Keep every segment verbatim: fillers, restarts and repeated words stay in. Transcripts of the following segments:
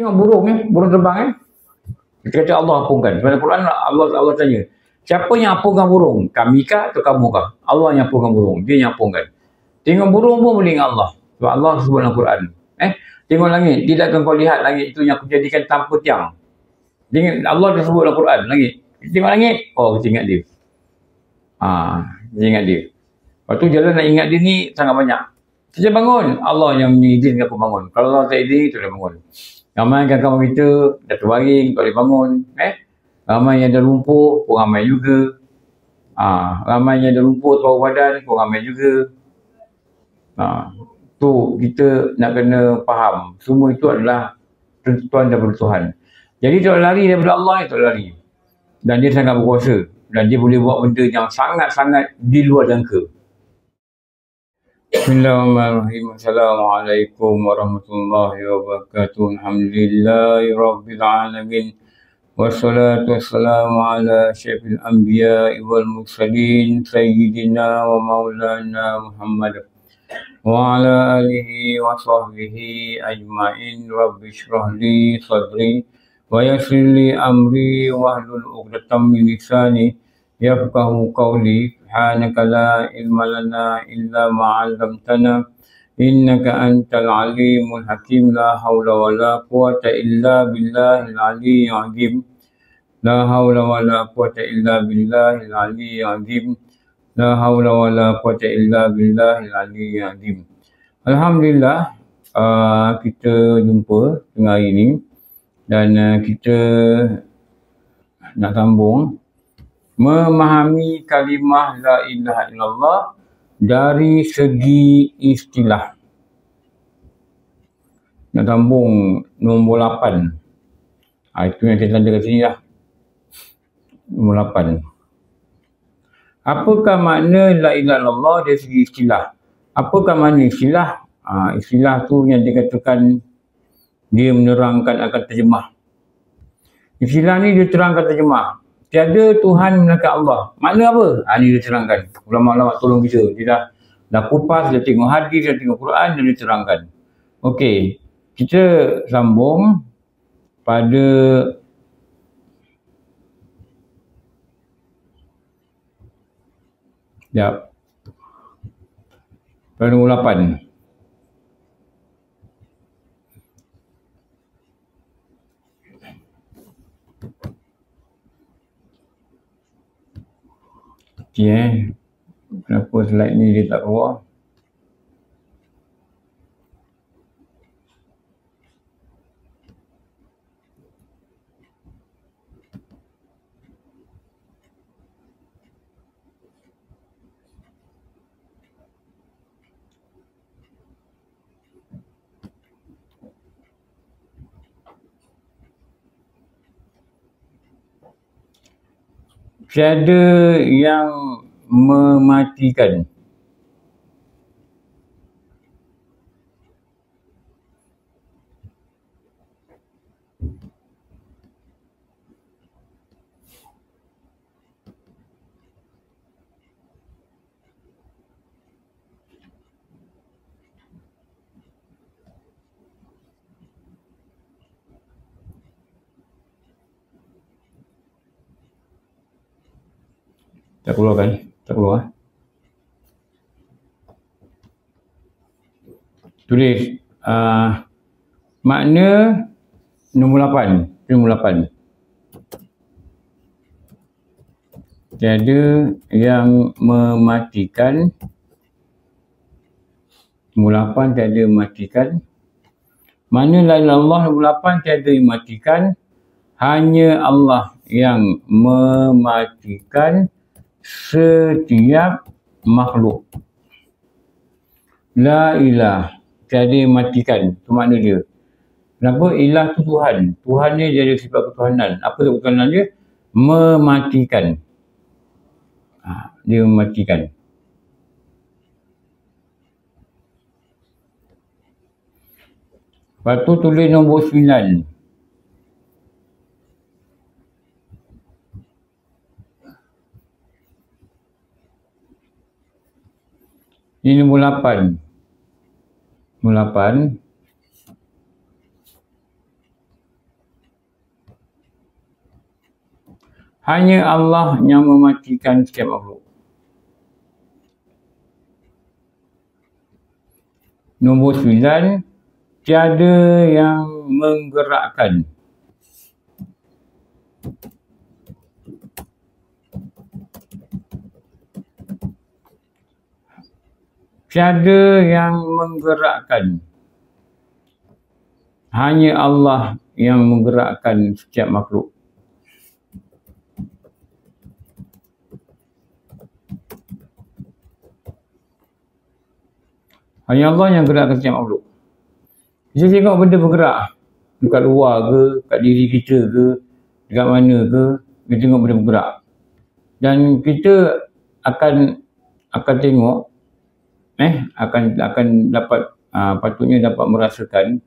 tengok burung eh, burung terbang eh. Kita kata Allah apungkan. Pada Quran Allah Allah tanya, siapa yang apungkan burung? Kami kah atau kamu kah? Allah yang apungkan burung, dia yang apungkan. Tengok burung pun boleh dengan Allah. Sebab Allah sebut dalam Quran. Eh, tengok langit, tidakkah kau lihat langit itu yang aku jadikan tanpa tiang? Tengok, Allah dah sebut dalam Quran, langit. Tengok langit, oh kita ingat dia. Ah, kita ingat dia. Lepas tu jalan nak ingat dia ni sangat banyak. Kita bangun, Allah yang mengizinkan aku bangun. Kalau Allah tak izin, kita dah bangun. Ramai kawan-kawan kita dah terbaring, tak boleh bangun. Eh? Ramai yang dah lumpuh, pun ramai juga. Ah, ramai yang dah lumpuh separuh badan, pun ramai juga. Ah, tu kita nak kena faham. Semua itu adalah tentuan daripada Tuhan. Jadi tak lari daripada Allah ni, tak lari. Dan dia sangat berkuasa. Dan dia boleh buat benda yang sangat-sangat di luar jangka. Bismillahirrahmanirrahim. Assalamualaikum warahmatullahi wabarakatuh. Alhamdulillahi rabbil alamin. Wassalatu wassalamu ala asyrafil anbiya'i wal mursalin sayyidina wa maulana Muhammad wa ala alihi wa sahbihi ajma'in. Rabbi shrah li sadri wa yassir li amri wahlul 'uqdatam min lisani yafqahu qawli. Subhanaka la ilma lana illa ma 'allamtana innaka antal alimul hakim. La haula wala quwata illa billahil aliyyil azim. La haula wala quwata illa billahil aliyyil azim. La haula wala quwata illa billahil aliyyil azim. Alhamdulillah, uh, kita jumpa tengah hari ini dan uh, kita nak sambung memahami kalimah la ilaha illallah dari segi istilah. Nak sambung nombor lapan. Ha, itu yang saya tanda kat sini lah. Nombor lapan. Apakah makna la ilaha illallah dari segi istilah? Apakah makna istilah? Ha, istilah tu yang dikatakan dia menerangkan akan terjemah. Istilah ni dia terangkan terjemah. Tiada Tuhan melainkan Allah. Makna apa? Ha, ni dia terangkan. Ulama-ulama tolong kita. Dia dah, dah kupas, dia tengok hadis, dia tengok Quran, dan dia terangkan. Okey. Kita sambung pada Sekejap. Pada nombor lapan. Okay, eh. Kenapa slide ni dia tak keluar? Tiada yang mematikan. Tak keluar kan? Tak keluar. Tulis uh, makna nombor lapan. Nombor lapan. Tiada yang mematikan. Nombor lapan, tiada mematikan. Makna la ilaha illallah nombor lapan, tiada yang mematikan. Hanya Allah yang mematikan setiap makhluk. La ilah, tiada yang matikan. Itu makna dia. Kenapa? Ilah tu Tuhan. Tuhan ni dia ada sifat ketuhanan. Apa sifat ketuhanan dia? Mematikan. Ha, dia mematikan. Lepas tu tulis nombor sembilan. Ini nombor lapan. Nombor lapan. Hanya Allah yang mematikan setiap makhluk. Nombor sembilan, tiada yang menggerakkan. Tiada yang menggerakkan. Hanya Allah yang menggerakkan setiap makhluk. Hanya Allah yang gerakkan setiap makhluk. Kita tengok benda bergerak. Dekat luar ke, kat diri kita ke, dekat mana ke, kita tengok benda bergerak. Dan kita akan akan tengok, eh, akan akan dapat, uh, patutnya dapat merasakan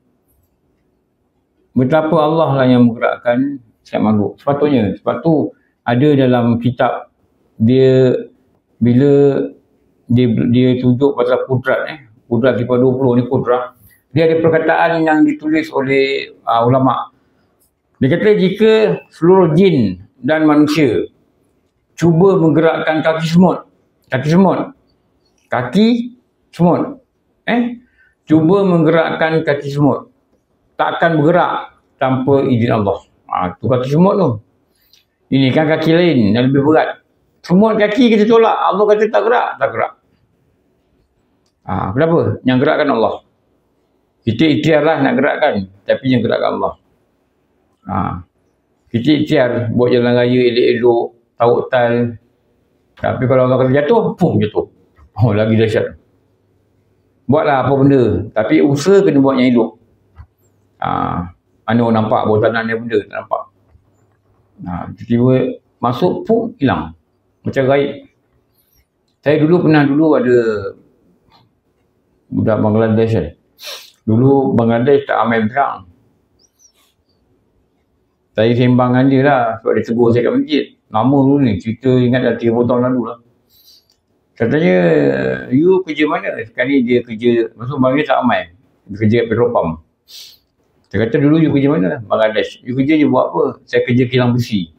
betapa Allah lah yang menggerakkan setiap makhluk. Sepatutnya. Sebab tu ada dalam kitab, dia bila dia, dia tunjuk pasal kudrat, eh, Kudrat Sifat dua puluh ni kudrat. Dia ada perkataan yang ditulis oleh uh, ulama'. Dia kata jika seluruh jin dan manusia cuba menggerakkan kaki semut. Kaki semut. Kaki semut. Eh? Cuba menggerakkan kaki semut. Takkan bergerak tanpa izin Allah. Ha, tu kaki semut tu. Ini kan kaki lain yang lebih berat. Semut kaki kita tolak. Allah kata tak gerak. Tak gerak. Ha, kenapa? Yang gerakkan Allah. Kita ikhtiarlah nak gerakkan, tapi yang gerakkan Allah. Ha, kita ikhtiar buat jalan raya elok-elok, taut tal. Tapi kalau Allah kata jatuh, pum jatuh. Oh, lagi dahsyat. Buatlah apa benda, tapi usaha kena buat yang elok. Ha, mana orang nampak bawah tanah ni benda, tak nampak. Ha, tiba-tiba masuk, pum, hilang. Macam gaib. Saya dulu pernah dulu ada budak Bangladesh kan. Dulu Bangladesh tak ramai berang. Saya sembang dengan dia lah sebab dia tegur saya kat masjid. Lama dulu ni, cerita ingat dah tiga puluh tahun lalu lah. Katanya, you kerja mana? Sekarang ni dia kerja, maksud Bangladesh tak ramai. Dia kerja kat Petropam. Saya kata dulu you kerja mana? Bangladesh. You kerja je buat apa? Saya kerja kilang besi.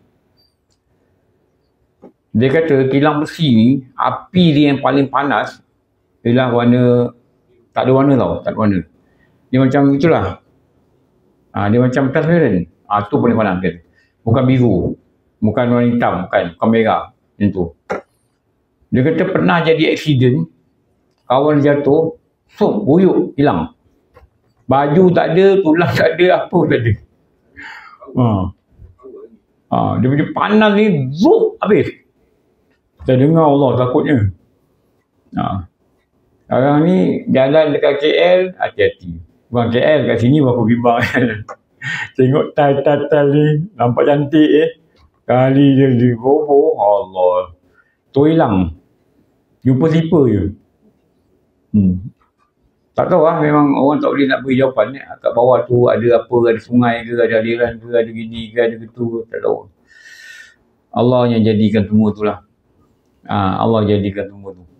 Dia kata kilang besi ni, api dia yang paling panas ialah warna, tak ada warna tau, tak ada warna. Dia macam itulah. Ha, dia macam transparent. Ha, tu paling panas dia. Bukan biru. Bukan warna hitam, bukan. Bukan merah. Macam tu. Dia kata pernah jadi accident. Kawan jatuh. So, buyuk, hilang. Baju tak ada, tulang tak ada, apa tak ada. Ha. Ha, dia punya panas ni, zup, habis. Saya dengar Allah takutnya. Ha. Sekarang ni jalan dekat K L, hati-hati. Bukan K L, kat sini berapa bimbang kan. Tengok tal-tal ni, nampak cantik eh. Kali je di bobo, Allah. Tu hilang. Jumpa slipper je. Hmm. Tak tahu lah, memang orang tak boleh nak beri jawapan ni. Kat bawah tu ada apa, ada sungai ke, ada aliran ke, ada gini ke, ada gitu, tak tahu. Allah yang jadikan semua tu lah. Ha, Allah jadikan semua tu.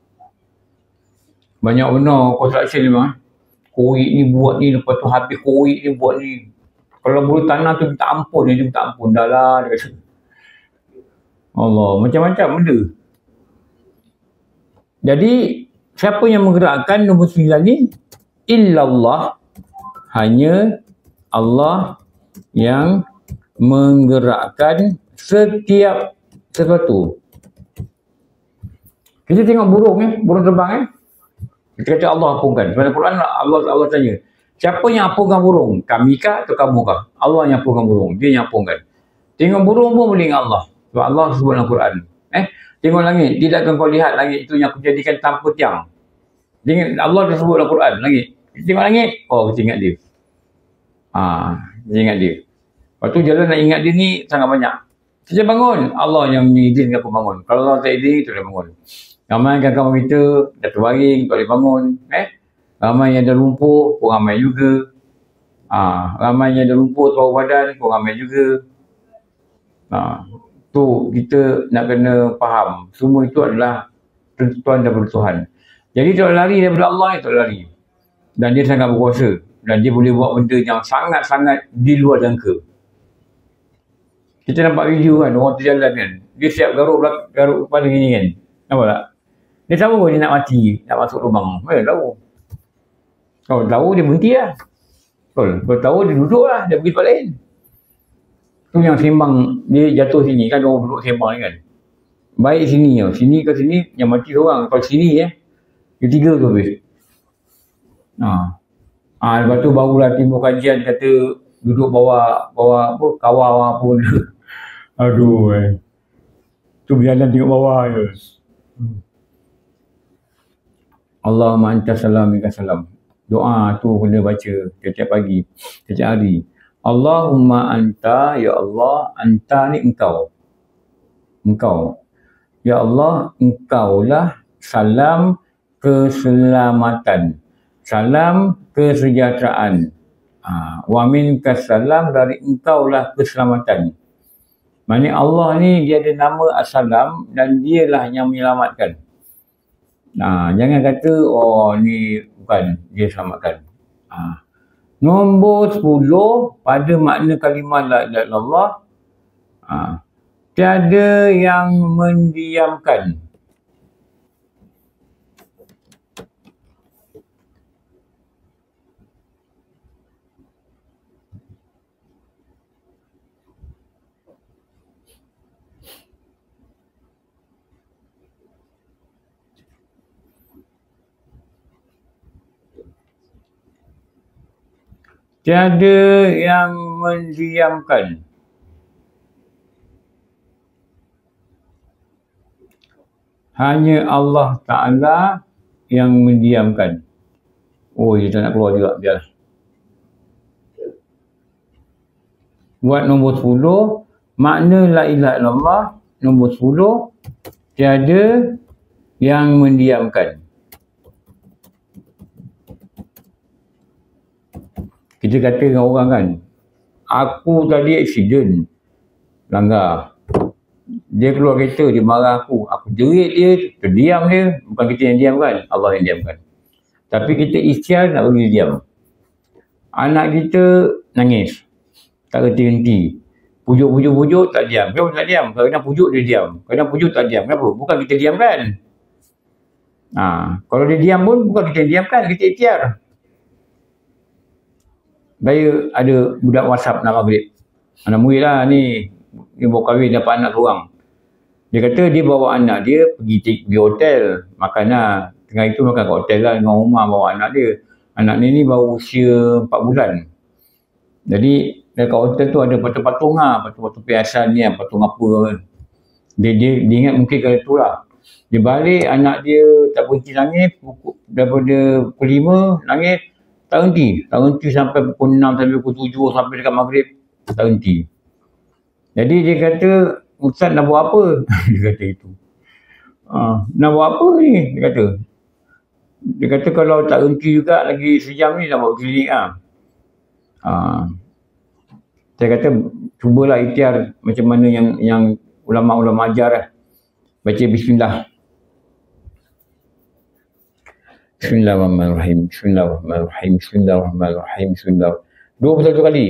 Banyak benar construction ni memang. Koik ni buat ni, lepas tu habis koik ni buat ni. Kalau bulu tanah tu minta ampun, dia minta ampun. Dah lah, dia kata. Allah, macam-macam benda. Jadi, siapa yang menggerakkan nombor sembilan ni? Illallah. Hanya Allah yang menggerakkan setiap sesuatu. Kita tengok burung eh, burung terbang eh. Kita kata Allah ampunkan. Dalam Quran Allah Allah tanya, siapa yang ampunkan burung? Kami kah atau kamu kah? Allah yang ampunkan burung. Dia yang ampunkan. Tengok burung pun boleh dengan Allah. Sebab Allah sebut dalam Quran. Eh, tengok langit. Tidakkah kau lihat langit itu yang aku jadikan tanpa tiang? Tengok Allah dah sebut dalam Quran. Langit. Tengok langit. Oh, kita ingat dia. Ah, kita ingat dia. Lepas tu jalan nak ingat dia ni sangat banyak. Kita bangun. Allah yang mengizinkan aku bangun. Kalau Allah tak izin, kita boleh bangun. Ramai kan kawan kita dah terbaring, tak boleh bangun. Eh? Ramai yang ada lumpur, pun ramai juga. Ha, ramai yang ada lumpur terlalu badan, pun ramai juga. Ha, tu kita nak kena faham. Semua itu adalah tentuan daripada Tuhan. Jadi tak lari daripada Allah ni, tak lari. Dan dia sangat berkuasa. Dan dia boleh buat benda yang sangat-sangat di luar jangka. Kita nampak video kan, orang terjalan kan. Dia siap garuk belakang, garuk kepala ni kan. Nampak tak? Dia tahu dia nak mati, nak masuk lubang. Mana tahu. Kalau tahu dia berhenti lah. Kalau tahu dia duduk lah, dia pergi tempat lain. Tu yang sembang, dia jatuh sini kan, orang duduk sembang kan. Baik sini tau, sini ke sini, yang mati seorang. Kalau sini ya, dia tiga tu habis. Ha. Ha, lepas tu barulah timbul kajian kata duduk bawah, bawah apa, kawal pun. Aduh eh. Tu berjalan tengok bawah je. Hmm. Allahumma anta salam minka salam. Doa tu kena baca setiap pagi, setiap hari. Allahumma anta, ya Allah, anta ni engkau. Engkau. Ya Allah, engkaulah salam keselamatan. Salam kesejahteraan. Ha, wa minka salam, dari engkaulah keselamatan. Maksudnya Allah ni dia ada nama As-Salam dan dialah yang menyelamatkan. Nah, jangan kata oh ni bukan dia selamatkan. Ha. Nombor sepuluh pada makna kalimah la ilaha illallah. Ha. Tiada yang mendiamkan. Tiada yang mendiamkan. Hanya Allah Ta'ala yang mendiamkan. Oh, dia tak nak keluar juga. Biarlah. Buat nombor sepuluh. Makna la ilaha illallah. Nombor sepuluh. Tiada yang mendiamkan. Kita kata dengan orang kan, aku tadi aksiden, langgar. Dia keluar kereta, dia marah aku. Aku jerit dia, terdiam dia. Bukan kita yang diam kan, Allah yang diamkan. Tapi kita ikhtiar nak bagi dia diam. Anak kita nangis, tak henti-henti. Pujuk-pujuk-pujuk tak diam. Kenapa tak diam? Kadang pujuk dia diam. Kadang pujuk tak diam. Kenapa? Bukan kita diam kan. Ha, kalau dia diam pun bukan kita yang diamkan, kita ikhtiar. Saya ada budak WhatsApp nak maghrib. Anak murid lah ni. Dia bawa kahwin dapat anak seorang. Dia kata dia bawa anak dia pergi, pergi hotel. Makan lah. Tengah itu makan kat hotel lah dengan rumah bawa anak dia. Anak ni ni baru usia empat bulan. Jadi dekat hotel tu ada patung-patung lah. Patung-patung perhiasan ni lah. Patung apa. Dia, dia, dia ingat mungkin kali tu lah. Dia balik anak dia tak berhenti nangis. Pukul, daripada pukul lima nangis. Tak henti. Tak henti sampai pukul enam, sampai pukul tujuh, sampai dekat maghrib. Tak henti. Jadi dia kata, Ustaz nak buat apa? Dia kata itu. Ha, nak buat apa ni? Dia kata. Dia kata kalau tak henti juga lagi sejam ni nak buat klinik lah. Ha. Saya kata, cubalah ikhtiar macam mana yang yang ulama-ulama ajar lah. Baca bismillah. Bismillahirrahmanirrahim. Bismillahirrahmanirrahim. Bismillahirrahmanirrahim. Bismillah. dua puluh satu kali.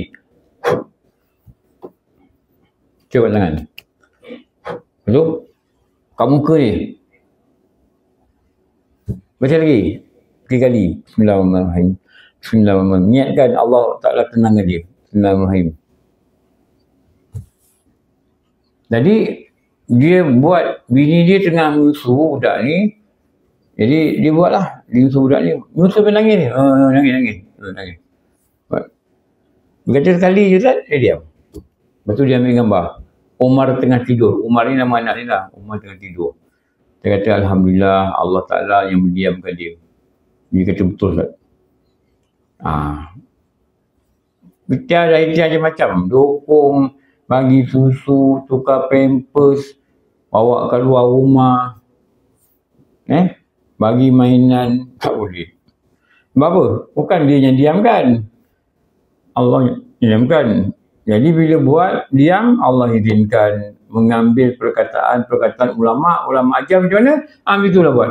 Coba tangan. Betul? Kat muka ni. Baca lagi. Tiga kali. Bismillahirrahmanirrahim. Bismillahirrahmanirrahim. Niatkan Allah Ta'ala tenangkan dia. Bismillahirrahmanirrahim. Jadi, dia buat, bini dia tengah menyusu budak ni. Jadi dia buatlah, dia nyusul budak ni. Nyusul pun nangis ni. Oh, nangis, nangis. Oh, nangis. Dia kata sekali je tak, dia diam. Lepas tu dia ambil gambar. Umar tengah tidur. Umar ni nama anak ni lah. Umar tengah tidur. Dia kata Alhamdulillah Allah Ta'ala yang mendiamkan dia. Dia kata betul tak? Ah. Kita ada ikhtiar macam-macam. Dukung, bagi susu, tukar pampers, bawa keluar rumah. Eh? Bagi mainan, tak boleh. Sebab apa? Bukan dia yang diamkan. Allah yang diamkan. Jadi bila buat, diam, Allah izinkan. Mengambil perkataan-perkataan ulama, ulama ajar macam mana? Ambil itulah buat.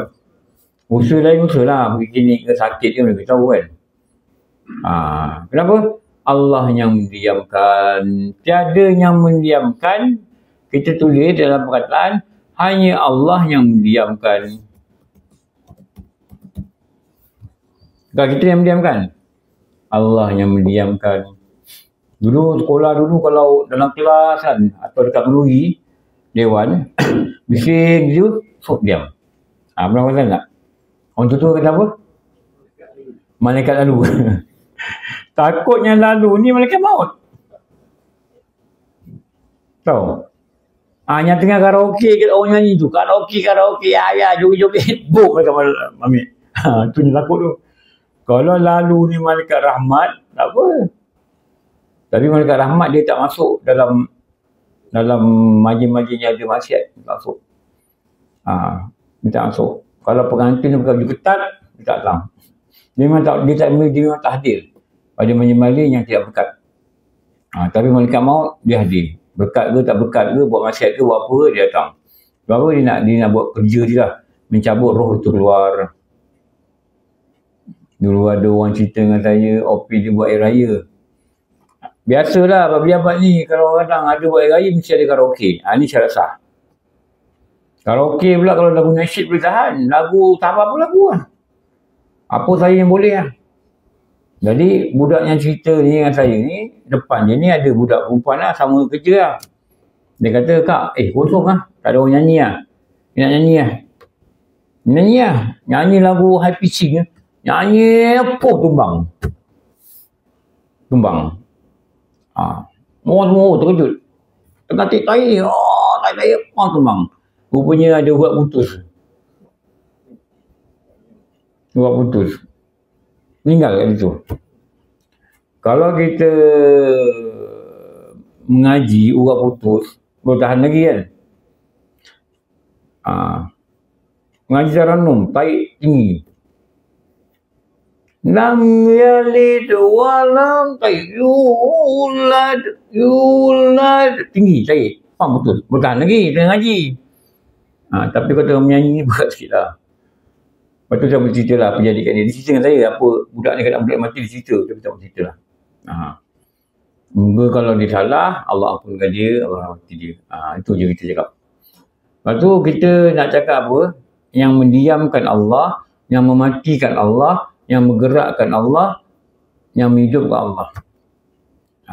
Usaha lain usaha lah. Pergi klinik ke sakit ke, mereka tahu kan. Ha, kenapa? Allah yang mendiamkan. Tiada yang mendiamkan. Kita tulis dalam perkataan, hanya Allah yang mendiamkan. Bukan kita yang mendiamkan. Allah yang mendiamkan. Dulu sekolah dulu kalau dalam kelas kan, atau dekat melalui dewan, bising tu, sok diam. Ha, pernah pasal tak? Orang tu tu kata apa? Malaikat lalu. Takutnya lalu ni malaikat maut. Tahu? Ah, yang tengah karaoke kita orang nyanyi tu, karaoke karaoke ya ya joget-joget, buk mereka ambil. Ha, tu ni takut tu. Kalau lalu ni malaikat rahmat, tak apa. Tapi malaikat rahmat dia tak masuk dalam dalam majlis-majlis yang ada maksiat, tak masuk. Ah, dia tak masuk. Kalau pengantin dia bukan ketat, dia tak datang. Dia memang tak dia tak dia memang tak hadir pada majlis-majlis yang tidak berkat. Ah, tapi malaikat maut dia hadir. Berkat ke tak berkat ke, buat maksiat ke, buat apa ke, dia datang. Sebab apa dia nak, dia nak buat kerja dia lah. Mencabut roh itu keluar. Dulu ada orang cerita dengan saya, O P dia buat air raya. Biasalah, abad-abad ni, kalau kadang ada buat air raya, mesti ada karaoke. Ha, ni syarat sah. Karaoke pula kalau lagu nasyid boleh tahan. Lagu, tak apa-apa lagu lah. Apa saya yang boleh lah. Jadi budak yang cerita ni dengan saya ni, depan dia ni ada budak perempuan lah, sama kerja lah. Dia kata, Kak, eh kosong lah, tak ada orang nyanyi lah. Dia nak nyanyi lah. Nyanyi lah. Nyanyi lagu high pitching lah. Nyanyi apa tumbang. Tumbang. Ha. Orang semua terkejut. Tengah tai-tai, oh tai-tai apa tumbang. Rupanya ada urat putus. Urat putus. Meninggal kat situ. Kalau kita mengaji urat putus, boleh tahan lagi kan? Ha. Mengaji taranum, taik tinggi. Lam yalid walam taik yulad, yulad. Tinggi, taik. Faham putus. Boleh tahan lagi, dia ngaji. Ha, tapi kalau menyanyi ni berat sikit lah. Lepas tu saya bercerita lah penjadikan dia. Dia cerita dengan saya apa budak ni kadang budak mati dia cerita. Tapi tak bercerita lah. Ha. Moga kalau dia salah, Allah ampunkan dia, Allah rahmati dia. Ha, itu je kita cakap. Lepas tu kita nak cakap apa? Yang mendiamkan Allah, yang mematikan Allah, yang menggerakkan Allah, yang menghidupkan Allah. Ha.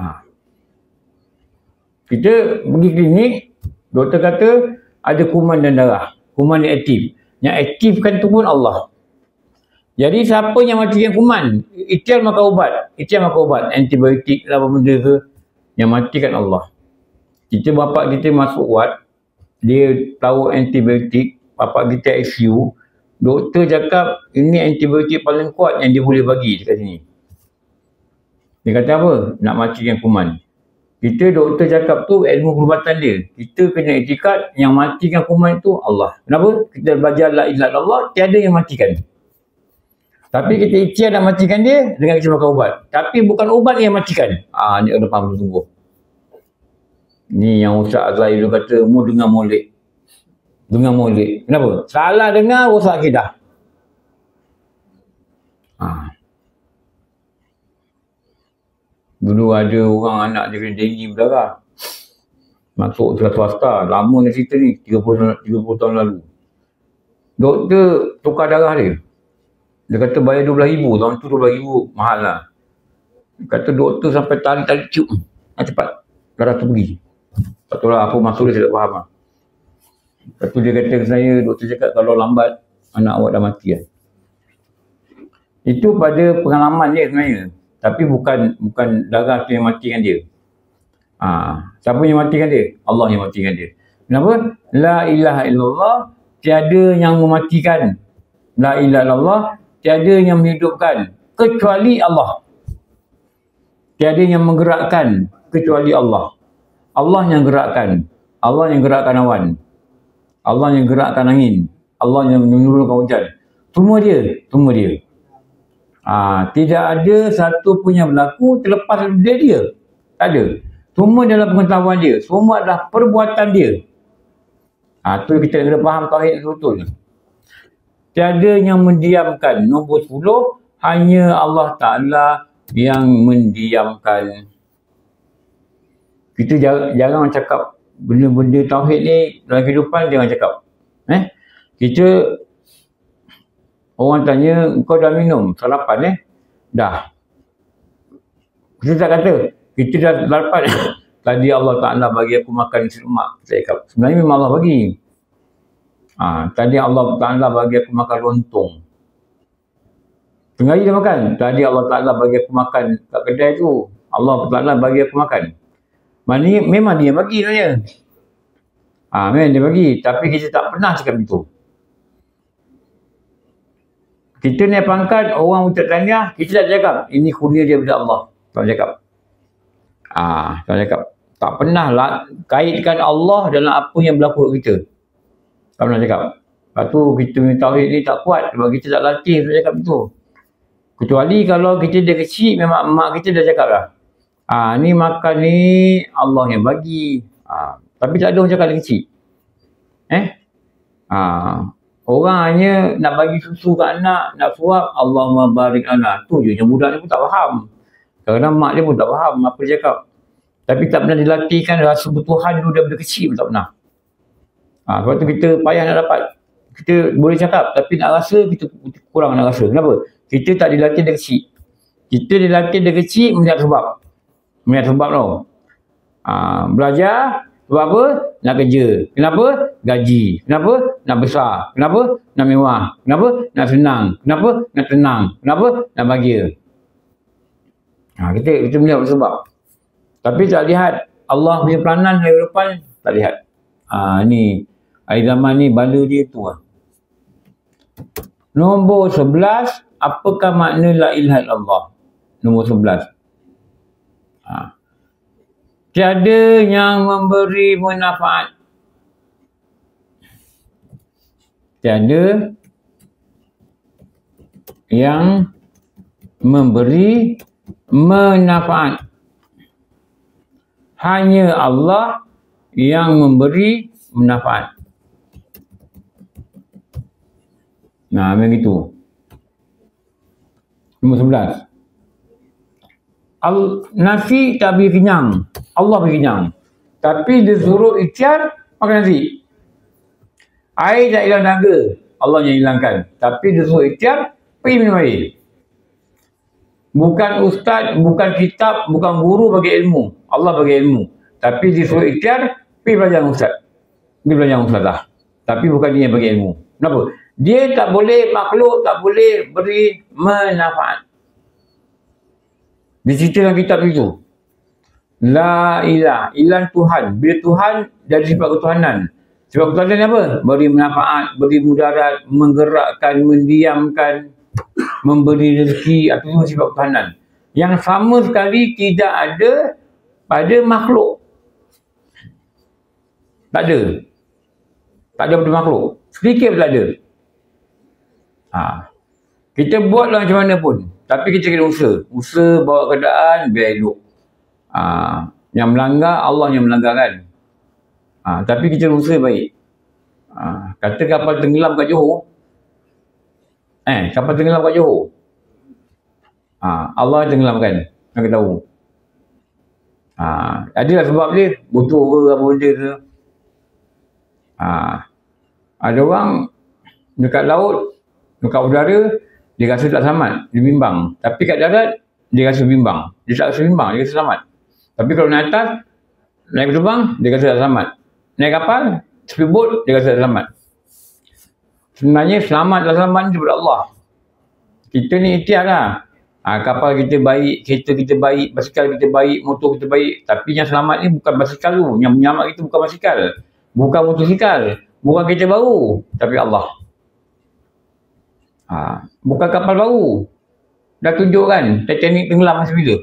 Kita pergi klinik, doktor kata ada kuman dan darah. Kuman yang aktif. Yang aktifkan tu pun Allah. Jadi siapa yang matikan kuman, ikhtiar makan ubat. Ikhtiar makan ubat. Antibiotik lah apa benda ke. Yang matikan Allah. Kita bapak kita masuk ward, dia tahu antibiotik, bapak kita I C U. Doktor cakap ini antibiotik paling kuat yang dia boleh bagi dekat sini. Dia kata apa? Nak matikan kuman. Kita doktor cakap tu ilmu perubatan dia. Kita kena etikat yang matikan kuman itu Allah. Kenapa? Kita belajar la ilaha illallah, tiada yang matikan. Tapi kita ikhtiar nak matikan dia dengan kita makan ubat. Tapi bukan ubat yang matikan. Ah, ni kena faham sungguh. Ni yang Ustaz Azrail tu kata, mu dengar molek. Dengar molek. Kenapa? Salah dengar, rosak akidah. Ah. Dulu ada orang anak dia kena denggi berdarah. Masuk sekolah swasta. Lama ni cerita ni. tiga puluh tahun lalu. Doktor tukar darah dia. Dia kata bayar dua belas ribu. Tahun tu dua belas ribu. Mahal lah. Dia kata doktor sampai tarik-tarik cium. Ah, cepat. Darah tu pergi. Tak tahu lah apa maksud dia, saya tak faham lah. Lepas tu dia kata ke saya, doktor cakap kalau lambat, anak awak dah mati lah. Itu pada pengalaman dia sebenarnya. Tapi bukan bukan darah tu yang matikan dia. Ha, siapa yang matikan dia? Allah yang matikan dia. Kenapa? La ilaha illallah, tiada yang mematikan. La ilaha illallah, tiada yang menghidupkan kecuali Allah. Tiada yang menggerakkan kecuali Allah. Allah yang gerakkan. Allah yang gerakkan awan. Allah yang gerakkan angin. Allah yang menurunkan hujan. Semua dia. Semua dia. Ha, tidak ada satu pun yang berlaku terlepas dari dia. Tak ada. Semua dalam pengetahuan dia. Semua adalah perbuatan dia. Ha, tu kita kena faham tauhid betul. Tiada yang mendiamkan. Nombor sepuluh, hanya Allah Ta'ala yang mendiamkan. Kita jarang, jarang cakap benda-benda tauhid ni dalam kehidupan, jangan cakap. Eh? Kita, orang tanya, kau dah minum sarapan eh? Dah. Kita tak kata, kita dah sarapan. Tadi Allah Ta'ala bagi aku makan nasi lemak. Saya cakap, sebenarnya memang Allah bagi. Ha, tadi Allah Ta'ala bagi aku makan lontong. Tengah hari dah makan. Tadi Allah Ta'ala bagi aku makan kat kedai tu. Allah Ta'ala bagi aku makan. Maknanya memang dia bagi sebenarnya. Ha, memang dia bagi. Tapi kita tak pernah cakap itu. Kita naik pangkat, orang ucap tahniah, kita tak cakap. Ini kurnia dia daripada Allah. Tak cakap. Ah, ha, tak cakap. Tak pernah lah kaitkan Allah dalam apa yang berlaku kita. Tak pernah cakap. Lepas tu kita punya tauhid ni tak kuat sebab kita tak latih untuk cakap itu. Kecuali kalau kita dah kecil, memang mak kita dah cakap lah. Ah, ha, ni makan ni Allah yang bagi. Ah, ha, tapi tak ada orang cakap dari kecil. Eh? Ah, ha, orang hanya nak bagi susu kat anak, nak suap, Allahumma barik anak. Tu je yang budak ni pun tak faham. Kadang-kadang mak dia pun tak faham apa dia cakap. Tapi tak pernah dilatihkan rasa bertuhan dulu daripada kecil pun tak pernah. Ha, sebab tu kita payah nak dapat. Kita boleh cakap tapi nak rasa kita kurang nak rasa. Kenapa? Kita tak dilatih dari kecil. Kita dilatih dari kecil melihat sebab. Melihat sebab tau. Ha, belajar sebab apa? Nak kerja. Kenapa? Gaji. Kenapa? Nak besar. Kenapa? Nak mewah. Kenapa? Nak senang. Kenapa? Nak tenang. Kenapa? Nak bahagia. Ha, kita kita melihat sebab. Tapi tak lihat Allah punya peranan dari depan, tak lihat. Ha, ni, akhir zaman ni bala dia tu lah. Nombor sebelas, apakah makna la ilaha illallah? Nombor sebelas. Ha. Tiada yang memberi manfaat. Tiada yang memberi manfaat. Hanya Allah yang memberi manfaat. Nah, memang itu. Nombor sebelas. Nasi tak beri kenyang. Allah beri kenyang. Tapi dia suruh ikhtiar makan nasi. Air tak hilang tenaga. Allah yang hilangkan. Tapi dia suruh ikhtiar, pergi minum air. Bukan ustaz, bukan kitab, bukan guru bagi ilmu. Allah bagi ilmu. Tapi dia suruh ikhtiar, pergi belajar dengan ustaz. Pergi belajar dengan ustazah. Tapi bukan dia yang bagi ilmu. Kenapa? Dia tak boleh, makhluk tak boleh beri manfaat. Dia cerita dalam kitab itu. La ilah, ilah Tuhan. Bila Tuhan dari sifat ketuhanan. Sifat ketuhanan apa? Beri manfaat, beri mudarat, menggerakkan, mendiamkan, memberi rezeki, itu semua sifat ketuhanan. Yang sama sekali tidak ada pada makhluk. Tak ada. Tak ada pada makhluk. Sedikit pun tak ada. Ha. Kita buatlah macam mana pun. Tapi kita kena usaha. Usaha bawa keadaan biar elok. Ha. Yang melanggar, Allah yang melanggar kan. Ha. Tapi kita usaha baik. Ha. Kata kapal tenggelam kat Johor. Eh, kapal tenggelam kat Johor. Ha. Allah tenggelamkan. Nak tahu. Ha. Adalah sebab dia. Butuh ke apa benda ke. Ha. Ada orang dekat laut, dekat udara, dia rasa tak selamat, dia bimbang. Tapi kat darat, dia rasa bimbang. Dia tak rasa bimbang, dia rasa selamat. Tapi kalau naik atas, naik terbang, dia rasa tak selamat. Naik kapal, speedboat, dia rasa tak selamat. Sebenarnya selamat dan selamat ni daripada Allah. Kita ni ikhtiar lah. Ha, kapal kita baik, kereta kita baik, basikal kita baik, motor kita baik. Tapi yang selamat ni bukan basikal tu. Yang menyelamat kita bukan basikal. Bukan motosikal. Bukan kereta baru. Tapi Allah. Ha, bukan kapal baru. Dah tunjuk kan Titanic tenggelam masa bila?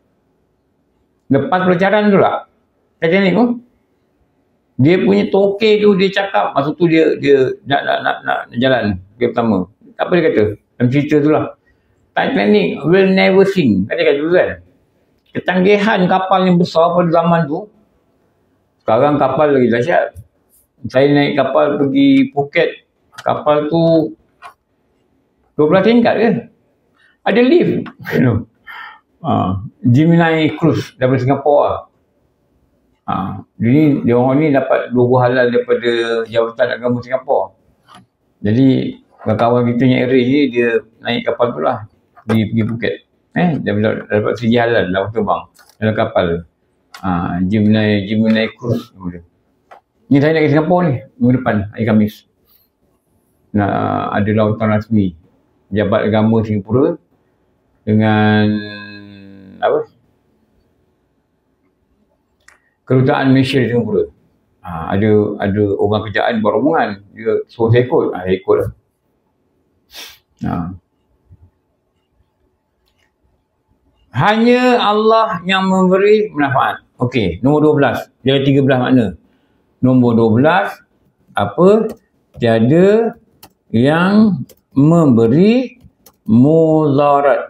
Lepas pelajaran tu lah Titanic tu. Dia punya toke tu dia cakap masa tu dia dia nak nak nak, nak, nak jalan dia pertama. Apa dia kata? Dalam cerita tu lah. Titanic will never sink. Kata kata tu kan. Ketanggihan kapal yang besar pada zaman tu. Sekarang kapal lagi dahsyat. Saya naik kapal pergi Phuket. Kapal tu dua belas tingkat ke? Ada lift. Ha, Gemini Cruise daripada Singapura lah. Ha, jadi dia orang ni dapat dua buah halal daripada Jabatan Agama Singapura. Jadi kawan kita yang arrange ni dia naik kapal tu lah pergi, pergi Phuket. Eh, dia dapat, dapat segi halal dalam terbang dalam kapal. Ha, Gemini Gemini Cruise. Ni saya nak ke Singapura ni minggu depan hari Khamis. Nak ada lautan rasmi Jabat Agama Singapura dengan apa? Kedutaan Malaysia di Singapura. Ha, ada ada orang kerjaan buat rombongan. Dia suruh saya ikut. Ha, saya ikut lah. Ha. Hanya Allah yang memberi manfaat. Okey, nombor dua belas. Dia ada tiga belas makna. Nombor dua belas, apa? Tiada yang memberi mudarat.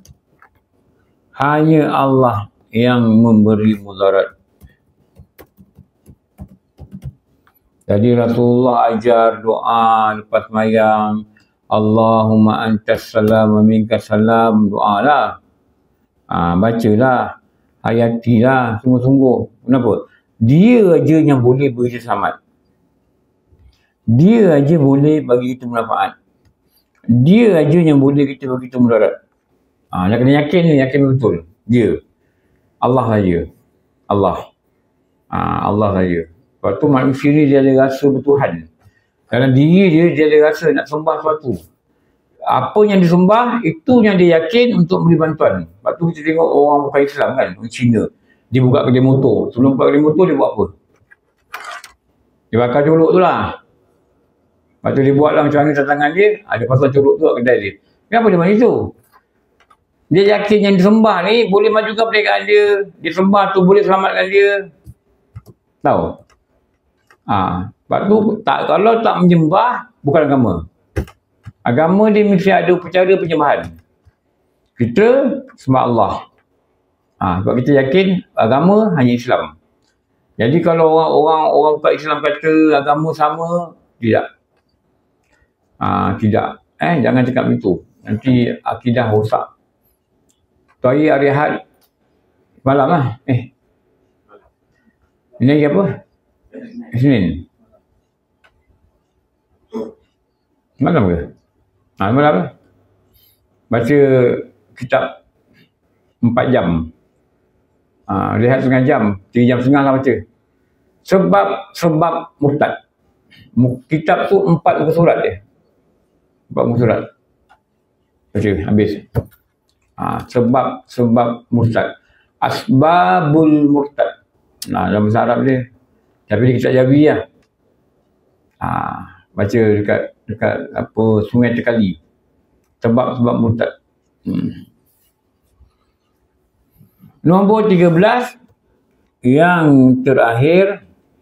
Hanya Allah yang memberi mudarat. Jadi Rasulullah ajar doa lepas sembahyang. Allahumma antas salam wa minkas salam. Doa lah. Ha, bacalah. Hayatilah. Sungguh-sungguh. Kenapa? Dia aja yang boleh beri kita selamat. Dia aja boleh bagi kita manfaat. Dia aja yang boleh kita bagi kita mudarat. Ha, nak kena yakin ni, yakin betul. Dia. Allah saja. Allah. Ha, Allah saja. Lepas tu manusia ni dia ada rasa bertuhan. Dalam diri dia, dia ada rasa nak sembah sesuatu. Apa yang disembah, itu yang dia yakin untuk beri bantuan. Lepas tu kita tengok orang bukan Islam kan, orang Cina. Dia buka kedai motor. Sebelum buka kedai motor, dia buat apa? Dia bakar colok tu lah. Lepas tu dia buat lah macam mana tangan dia, ada pasal colok tu kat kedai dia. Kenapa dia macam tu? Dia yakin yang disembah ni boleh majukan perniagaan dia. Dia sembah tu boleh selamatkan dia. Tahu? Ha, sebab tu tak, kalau tak menyembah, bukan agama. Agama dia mesti ada upacara penyembahan. Kita sembah Allah. Ha, sebab kita yakin agama hanya Islam. Jadi kalau orang-orang orang bukan Islam kata agama sama, tidak. Ha, tidak. Eh, jangan cakap begitu. Nanti akidah rosak. Tu hari hari Ahad malam lah. Eh. Ini lagi apa? Isnin. Malam ke? Ha, malam. Baca kitab empat jam. Ha, rehat setengah jam. Tiga jam setengah lah baca. Sebab, sebab murtad. Kitab tu empat muka surat dia. Empat muka surat. Baca, habis. Ha, sebab, sebab murtad. Asbabul murtad. Nah, dalam bahasa Arab dia. Tapi dia kitab Jawi lah. Ha, baca dekat dekat apa Sungai Tekali. Sebab-sebab murtad. Hmm. Nombor tiga belas. Yang terakhir.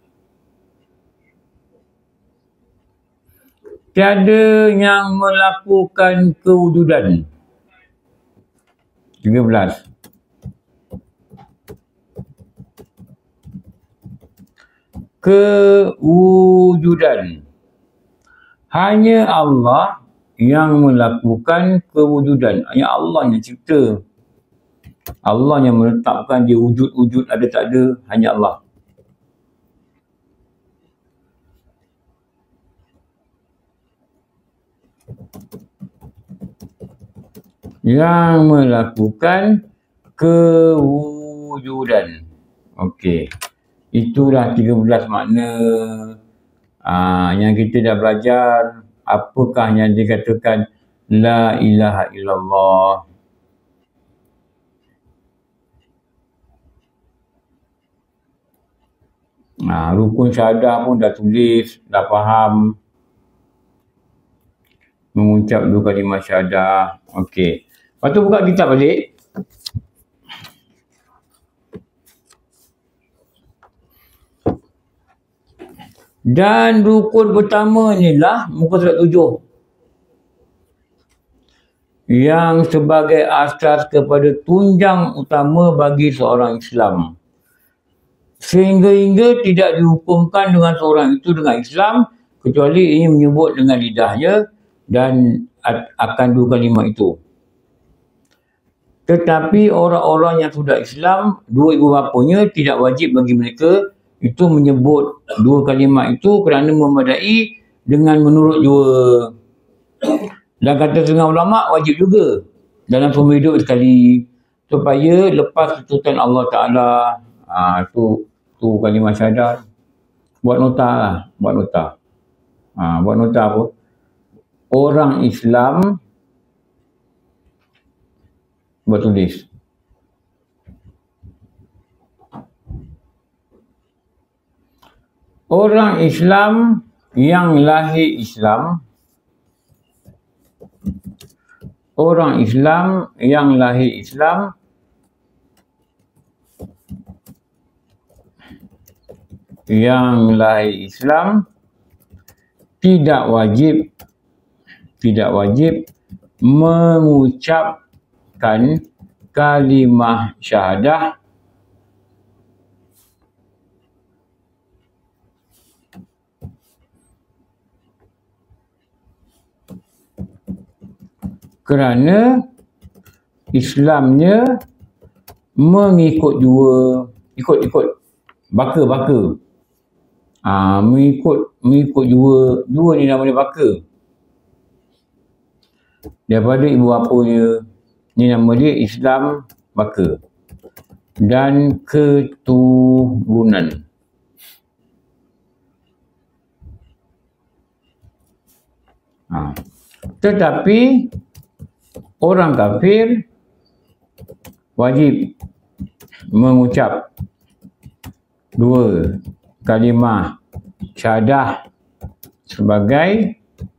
Tiada yang melakukan kewujudan. tiga belas. Kewujudan. Hanya Allah yang melakukan kewujudan. Hanya Allah yang cipta. Allah yang menetapkan dia wujud-wujud ada tak ada. Hanya Allah. Yang melakukan kewujudan. Okey. Itulah tiga belas makna aa, yang kita dah belajar. Apakah yang dikatakan La ilaha illallah. Nah, rukun syahadah pun dah tulis, dah faham. Mengucap dua kalimah syahadah. Okey. Lepas tu buka kitab balik. Dan rukun pertama inilah muka surat tujuh. Yang sebagai asas kepada tunjang utama bagi seorang Islam. Sehingga-hingga tidak dihukumkan dengan seorang itu dengan Islam kecuali ini menyebut dengan lidahnya dan akan dua kalimah itu. Tetapi orang-orang yang sudah Islam, dua ibu bapanya tidak wajib bagi mereka itu menyebut dua kalimat itu kerana memadai dengan menurut dua. Dan kata setengah ulama wajib juga dalam seumur hidup sekali supaya lepas tuntutan Allah Ta'ala. Ha, tu, tu kalimat syahadat. Buat nota lah, buat nota. Ha, buat nota apa? Orang Islam buat tulis. Orang Islam yang lahir Islam, orang Islam yang lahir Islam yang lahir Islam tidak wajib tidak wajib mengucapkan kalimah syahadah kerana Islamnya mengikut dua, ikut-ikut, baka-baka. Ah, mengikut mengikut dua, dua ni nama dia baka. Daripada ibu bapanya, ni nama dia Islam baka. Dan keturunan. Ah. Tetapi orang kafir wajib mengucap dua kalimah syahadah sebagai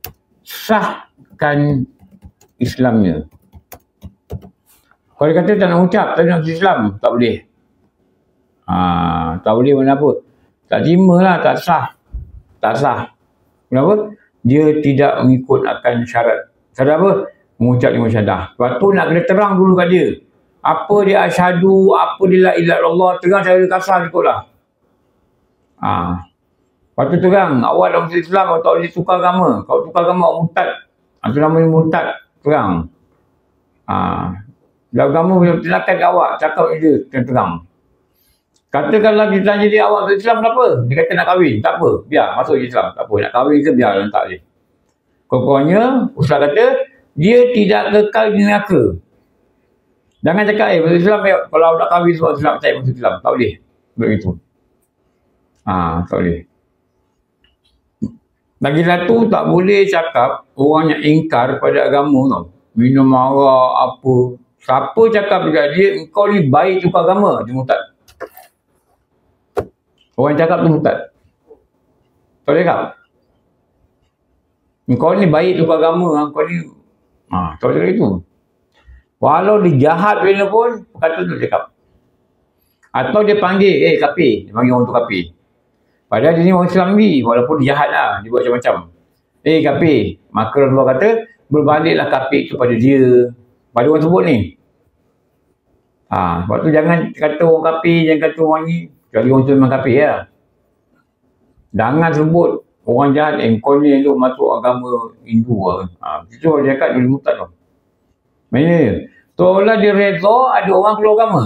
sahkan Islamnya. Kalau dia kata tak nak ucap, tak nak Islam, tak boleh. Ha, tak boleh mana apa. Tak terima lah, tak sah. Tak sah. Kenapa? Dia tidak mengikut akan syarat. Syarat apa? Mengucap lima syahadah. Lepas tu nak kena terang dulu kat dia. Apa dia asyhadu, apa dia la ilaha illallah, terang cara kasar ikut lah. Ha. Lepas tu terang, awak dah masuk Islam, awak tak boleh tukar agama. Kalau tukar agama, awak murtad. Itu namanya murtad. Terang. Ha. Dalam agama boleh tindakan kat awak, cakap dia, kena terang. Katakanlah kita tanya dia, awak masuk Islam kenapa? Dia kata nak kahwin, tak apa, biar masuk Islam. Tak apa, nak kahwin ke biar, tak boleh. Pokoknya, Ustaz kata, dia tidak kekal di neraka. Jangan cakap, eh, masuk Islam, eh, kalau nak kahwin sebab Islam, saya masuk Islam. Tak boleh. Begitu. Ah, tak boleh. Lagi satu, tak boleh cakap orang yang ingkar pada agama tau. Minum arak, apa. Siapa cakap dekat dia, engkau ni baik tukar agama, dia murtad. Orang yang cakap tu murtad. Tak boleh cakap. Engkau ni baik tukar agama, engkau ni... Ha, tak boleh cakap itu. Walau dia jahat bila pun, kata tu cakap. Atau dia panggil, eh kafir. Dia panggil orang tu kafir. Padahal dia ni orang Islam ni, walaupun dia jahat lah, dia buat macam-macam. Eh kafir. Maka Rasulullah kata, berbaliklah kafir kepada dia. Pada orang sebut ni. Ha, sebab tu jangan kata orang kafir, jangan kata orang ni. Kecuali orang tu memang kafir lah. Jangan sebut orang jahat, eh kau ni elok masuk agama Hindu lah. Ha, itu orang cakap dia murtad tau. Maksudnya, tolak dia reza, ada orang keluar agama.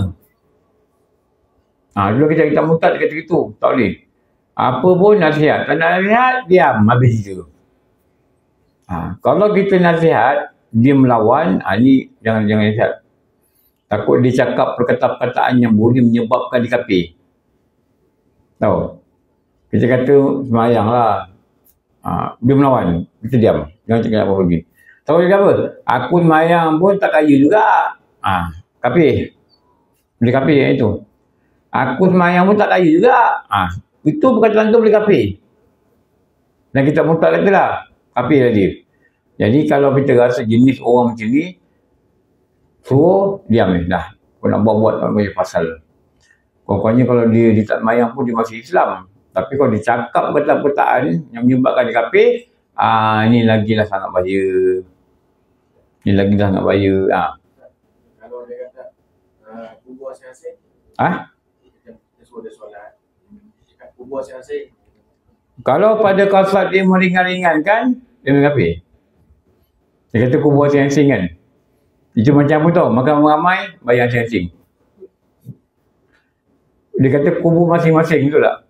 Ha, dulu kita kita murtad, dia kata gitu. Tak boleh. Apa pun nasihat. Tak nak nasihat, diam. Habis itu. Ha, kalau kita nasihat, dia melawan, ha, ni jangan jangan nasihat. Takut dia cakap perkataan-perkataan yang boleh menyebabkan dia kafir. Tahu? Kita kata semayang lah. Ha, dia melawan. Kita diam. Jangan cakap apa lagi. Tahu dia apa? Aku semayang pun tak kaya juga. Ha, kafir. Boleh kafir yang itu. Aku semayang pun tak kaya juga. Ha, itu perkataan tu boleh kafir. Dan kita murtad kata lah. Kafir lah dia. Jadi kalau kita rasa jenis orang macam ni, suruh diam ni dah. Kau nak buat-buat tak boleh pasal. Pokoknya kalau dia, dia tak semayang pun dia masih Islam. Tapi kalau dia cakap perkataan-perkataan yang menyebabkan dia kafir, ah, ni lagilah sangat bahaya. Ni lagilah sangat bahaya. Ah. Kalau dia kata, uh, kubur asing-asing, Ah? kita, kita suruh dia solat. Cakap kubur asing-asing. Kalau pada kasat dia meringan-ringankan, dia memang kafir. Dia kata kubur asing-asing kan. Itu macam apa tau? Makan ramai, bayar masing-masing. Dia kata kubur masing-masing, betul tak?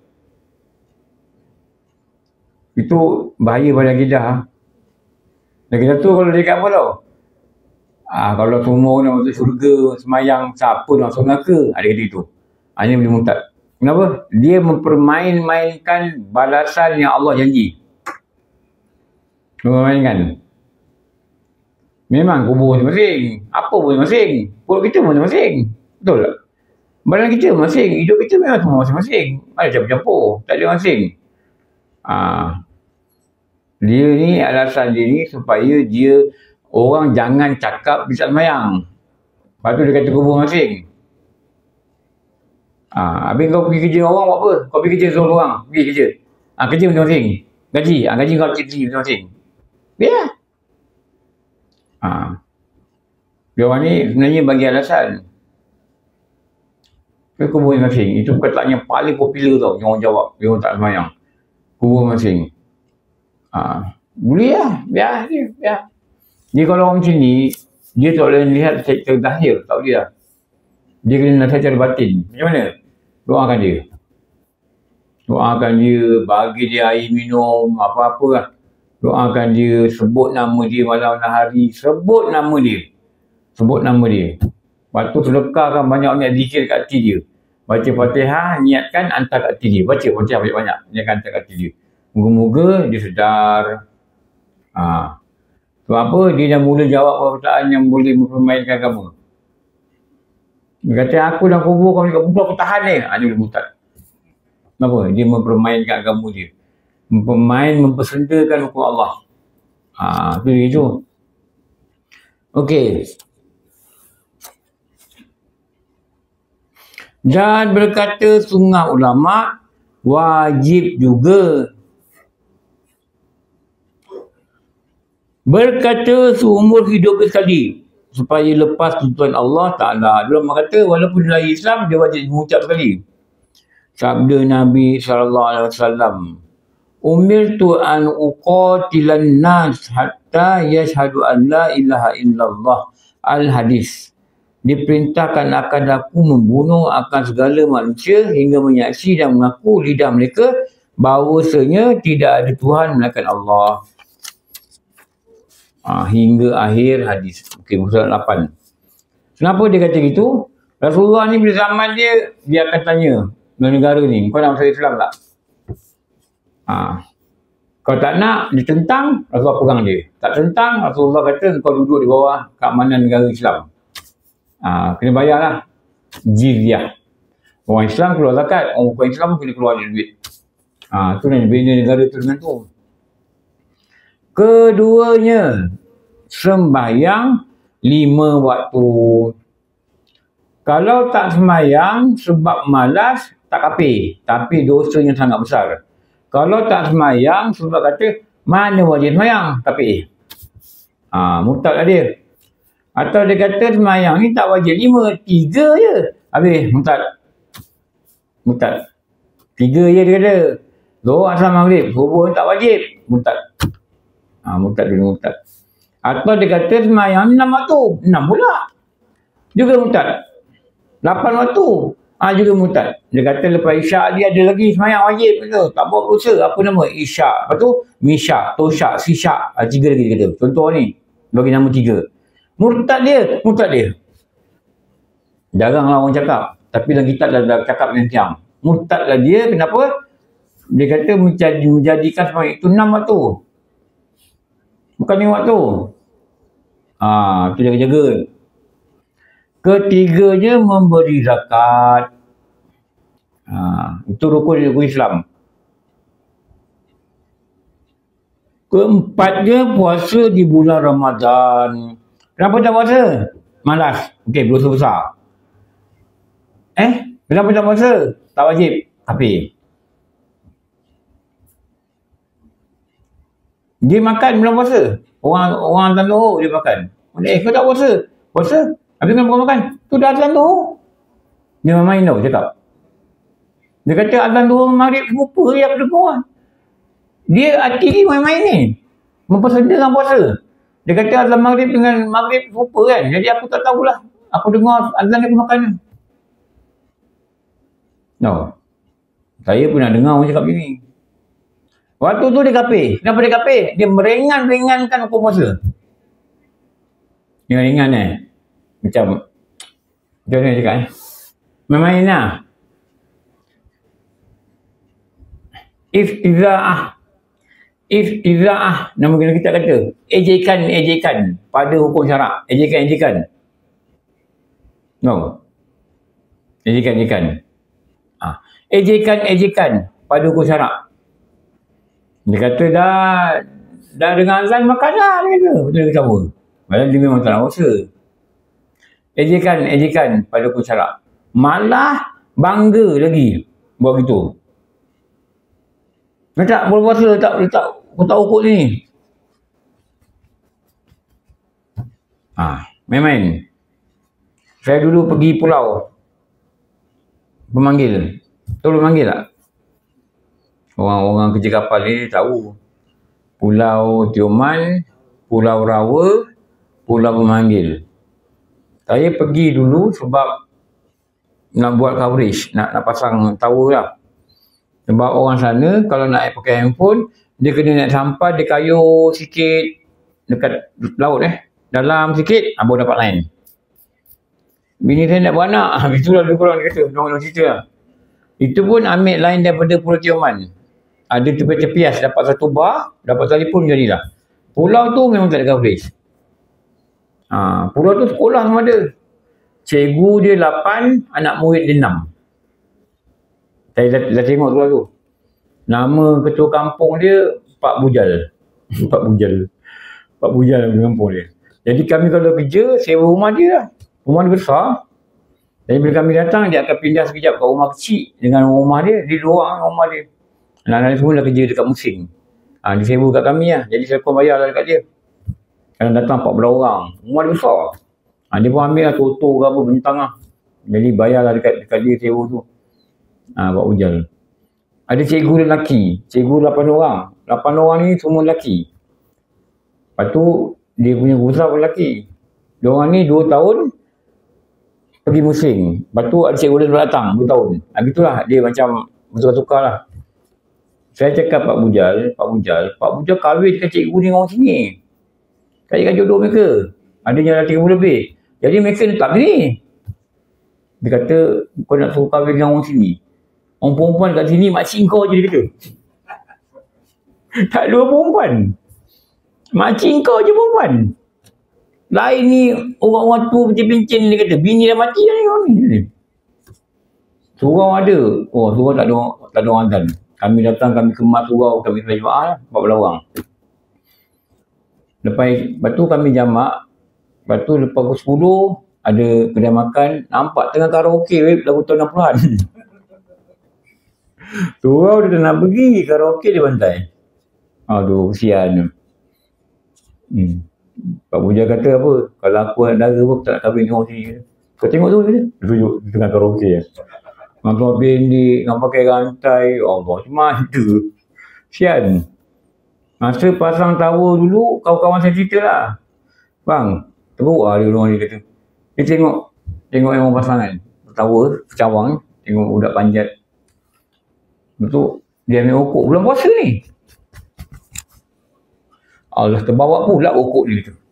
Itu bahaya pada akidah. Dan kita tu kalau dekat apa tau? Ah, kalau semua nak masuk syurga, semayang, siapa nak masuk neraka? Ada kata itu. Hanya boleh murtad. Kenapa? Dia mempermain-mainkan balasan yang Allah janji. Mempermainkan. Memang kubur masing-masing. Apa pun masing-masing. Perut kita pun masing-masing. Betul tak? Badan kita masing. Hidup kita memang semua masing-masing. Ada campur-campur. Tak ada masing. Ah, dia ni alasan dia ni supaya dia orang jangan cakap dia tak semayang. Lepas tu dia kata kubur masing. Ah, habis kau pergi kerja orang buat apa? Kau pergi kerja seorang orang. Pergi kerja. Ah, kerja masing-masing. Gaji. Ah, gaji kau kerja masing-masing. Biar. Ah. Dia orang ni sebenarnya bagi alasan. Ke kubur masing. Itu perkataan yang paling popular tau. Yang orang jawab. Dia orang tak semayang. Kubur masing. Ah, boleh lah. Biar je. Biar. Jadi kalau orang macam ni, dia tak boleh lihat secara zahir. Tak boleh lah. Dia kena nasihat secara batin. Macam mana? Doakan dia. Doakan dia. Bagi dia air minum. Apa-apa lah. Doakan dia. Sebut nama dia malam dan hari. Sebut nama dia. Sebut nama dia. Lepas tu sedekahkan banyak-banyak zikir kat hati dia. Baca Fatihah, niatkan hantar kat hati dia. Baca Fatihah banyak-banyak. Niatkan hantar kat hati dia. Moga-moga dia sedar. Ah. Sebab apa? Dia dah mula jawab perkataan yang boleh mempermainkan agama. Dia kata, aku dah kubur kau ni kat kubur, aku tahan ni. Ha, dia boleh murtad. Kenapa? Dia mempermainkan agama dia. Mempermain, mempersendakan hukum Allah. Ha, itu dia tu. Okey. Dan berkata setengah ulama, wajib juga berkata seumur hidup sekali supaya lepas tuntutan Allah Ta'ala. Dia orang kata walaupun dia lahir Islam, dia wajib mengucap sekali. Sabda Nabi sallallahu alaihi wasallam, umirtu an uqatilan nas hatta yashhadu an la ilaha illallah. Al-Hadis. Diperintahkan akan aku membunuh akan segala manusia hingga menyaksi dan mengaku lidah mereka bahawasanya tidak ada Tuhan melainkan Allah. Ha, hingga akhir hadis. Okey, muka lapan. Kenapa dia kata gitu? Rasulullah ni bila zaman dia, dia akan tanya dalam negara ni, kau nak masuk Islam tak? Ha. Kalau tak nak, dia tentang, Rasulullah pegang dia. Tak tentang, Rasulullah kata kau duduk di bawah keamanan negara Islam. Ha, kena bayar lah. Jizyah. Orang Islam keluar zakat, orang bukan Islam kena keluar duit. Ha, tu yang bina negara tu dengan tu. Keduanya, sembahyang lima waktu. Kalau tak sembahyang sebab malas, tak kafir. Tapi dosanya sangat besar. Kalau tak sembahyang sebab kata, mana wajib sembahyang? Kafir. Ha, murtad lah dia. Atau dia kata sembahyang ni tak wajib lima, tiga je. Habis, murtad. Murtad. Tiga je dia kata. Zuhur, asar, maghrib. Subuh tak wajib. Murtad. Ha, murtad dulu murtad. Atau dia kata sembahyang ni enam waktu. Enam pula. Juga murtad. Lapan waktu. Ha, juga murtad. Dia kata lepas isyak dia ada lagi sembahyang wajib. Kata. Tak buat berusaha. Apa nama? Isyak. Lepas tu misyak, tosyak, sisyak. Ha, tiga lagi dia kata. Contoh ni. Bagi nama tiga. Murtad dia. Murtad dia. Jaranglah orang cakap. Tapi dalam kitab dah, dah cakap dengan tiang. Murtadlah dia. Kenapa? Dia kata menjadi, menjadikan sembahyang itu enam waktu. Bukan ni waktu. Ah, tu jaga-jaga. Ketiganya memberi zakat. Ah, itu rukun-rukun Islam. Keempatnya puasa di bulan Ramadan. Kenapa tak puasa? Malas. Okey, dosa besar. Eh, kenapa tak puasa? Tak wajib. Tapi dia makan bulan puasa. Orang orang azan Zuhur dia makan. Eh, kau tak puasa? Puasa? Habis kenapa kau makan? Tu dah azan Zuhur. Dia main tau cakap. Dia kata azan Zuhur maghrib serupa je apa semua. Dia hati dia main-main ni. Mempersenda dengan puasa. Dia kata azan maghrib dengan maghrib serupa kan. Jadi aku tak tahulah. Aku dengar azan dia aku makan. No. Saya pun nak dengar orang cakap begini. Waktu tu dia kapir. Kenapa dia kapir? Dia meringan-ringankan hukum puasa. Dia ringan eh. Macam, macam mana cakap eh? Main-main lah. Iftiza'ah. Iftiza'ah. Nama kita kata. Ejekan-ejekan pada hukum syarak. Ejekan-ejekan. No. Ejekan-ejekan. Ha. Ejekan-ejekan pada hukum syarak. Dia kata dah dah dengan azan makan lah, dia kata. Betul dia sama. Padahal dia memang tak nak puasa. Ejekan-ejekan pada hukum syarak. Malah bangga lagi buat gitu. Dia tak boleh puasa, tak letak kotak ukur ni. Ha, main-main. Saya dulu pergi pulau pemanggil. Betul pemanggil tak? Orang-orang kerja kapal ni tahu. Pulau Tioman, Pulau Rawa, Pulau Pemanggil. Saya pergi dulu sebab nak buat coverage, nak, nak pasang tower lah. Sebab orang sana kalau nak pakai handphone, dia kena naik sampai, dia kayuh sikit dekat laut eh. Dalam sikit, baru dapat line. Bini saya nak beranak, itulah lebih kurang dia kata, orang-orang cerita lah. Itu pun ambil line daripada Pulau Tioman. Ada tepias-tepias, dapat satu bar, dapat telefon jadilah. Pulau tu memang tak ada coverage. Ha, pulau tu sekolah semua ada. Cikgu dia lapan, anak murid dia enam. Saya dah, dah tengok pulau tu. Nama ketua kampung dia Pak Bujal. Pak Bujal. Pak Bujal nama kampung dia. Jadi kami kalau kerja, sewa rumah dia lah. Rumah dia besar. Jadi bila kami datang, dia akan pindah sekejap ke rumah kecil dengan rumah dia. Dia dua orang rumah dia. Anak-anak semua dah kerja dekat Musim. Ha, dia sewa kat kami lah. Jadi saya pun bayar lah dekat dia. Kadang datang empat belas orang. Rumah dia besar. Ha, dia pun ambil lah toto ke apa bentang lah. Jadi bayar lah dekat, dekat dia sewa tu. Ha, Pak Ujal. Ada cikgu lelaki. Cikgu lapan orang. lapan orang ni semua lelaki. Lepas tu dia punya guru pun lelaki. Diorang ni dua tahun pergi Musim. Lepas tu ada cikgu dia datang dua tahun. Ha, gitulah dia macam bertukar-tukar lah. Saya cakap Pak Bujal, Pak Bujal, Pak Bujal kahwin dengan cikgu ni orang sini. Kajikan jodoh mereka. Ada yang dah tiga puluh lebih. Jadi mereka letak sini. Dia kata, kau nak suruh kahwin dengan orang sini. Orang perempuan kat sini, makcik kau je dia kata. Tak ada perempuan. Makcik kau je perempuan. Lain ni, orang-orang tua pencin-pencin dia kata, bini dah mati dah ni orang ni. Surau ada. Oh, surau tak ada, tak ada orang azan. Kami datang, kami kemas surau, kami sampai jemaah lah, empat belas orang. Lepas, lepas tu kami jamak, lepas tu lepas pukul sepuluh, ada kedai makan, nampak tengah karaoke, lagu tahun enam puluhan. Surau dia tak nak pergi, karaoke di pantai. Aduh, kesian. Hmm. Pak Bujal kata apa, kalau aku anak dara pun tak nak kahwin dengan orang sini. Kau tengok tu, dia tunjuk tengah karaoke. Makan pendek, dengan pakai rantai, Allah, macam mana tu? Sian. Masa pasang tower dulu, kawan-kawan saya cerita lah. Bang, teruk lah dia orang dia kata. Dia tengok, tengok yang orang pasangan. Tower, cawang, tengok budak panjat. Betul, dia ambil rokok bulan puasa ni. Allah, terbawa pula rokok dia tu.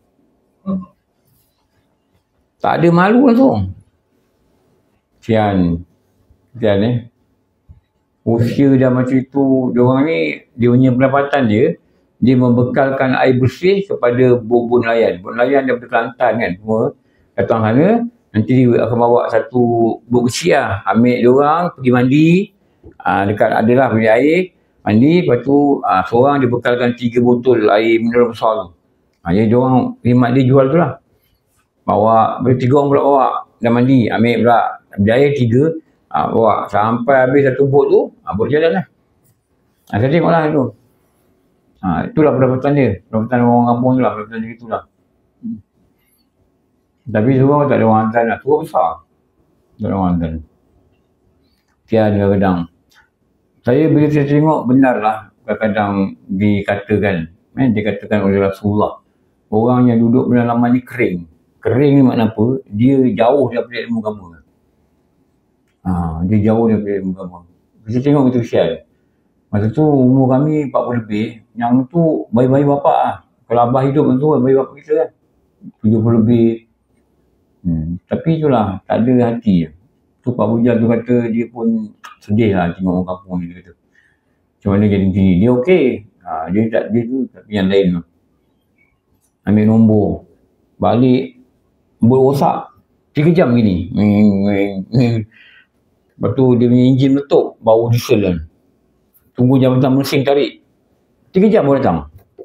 Tak ada malu langsung. Sian. Sian eh. Usia dah macam itu, diorang ni, dia punya pendapatan dia, dia membekalkan air bersih kepada bubur nelayan. Bubur nelayan daripada Kelantan kan, semua datang sana, nanti dia akan bawa satu bubur kecil lah, ambil diorang, pergi mandi, aa, dekat adalah punya air, mandi, lepas tu aa, seorang dia bekalkan tiga botol air mineral besar tu. Ha, jadi diorang, khidmat dia jual tu lah. Bawa, tiga orang pula bawa, dah mandi, ambil pula, ambil air tiga, ha, bawa sampai habis satu bot tu, ha, bot jalan lah. Ha, saya tengok lah tu. Ha, itulah pendapatan dia. Pendapatan orang kampung tu lah. Pendapatan dia itulah. Hmm. Tapi surau tak ada orang azan lah. Surau besar. Tak ada orang azan. Tiada kadang-kadang. Saya bila saya tengok benar lah kadang-kadang dikatakan. Eh, dikatakan oleh Rasulullah. orang yang duduk pedalaman ni kering. Kering ni makna apa? Dia jauh daripada ilmu agama. Ha, dia jauh daripada ilmu agama. Kita tengok itu kesian. Masa tu umur kami empat puluh lebih. Yang tu bayi-bayi bapak lah. Kalau abah hidup tu bayi bapak kita lah. tujuh puluh lebih. Hmm. Tapi itulah, tak ada hati. Tu Pak Bujal tu kata dia pun sedih lah tengok orang kampung ni. Dia kata macam mana jadi macam ni. Dia okey. Ha, dia tak, dia tu tapi yang lain tu. Ambil nombor. Balik. Buat rosak. tiga jam gini. Lepas tu dia punya enjin meletup. Bau diesel kan. Tunggu jambatan mesin tarik. tiga jam baru datang.